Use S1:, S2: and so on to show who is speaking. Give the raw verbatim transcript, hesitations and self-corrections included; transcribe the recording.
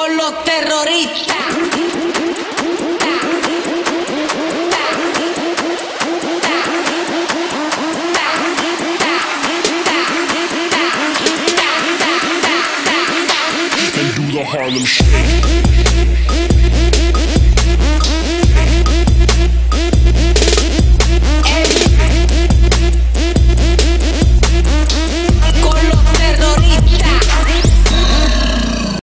S1: por los terroristas.
S2: And do the Harlem Shake.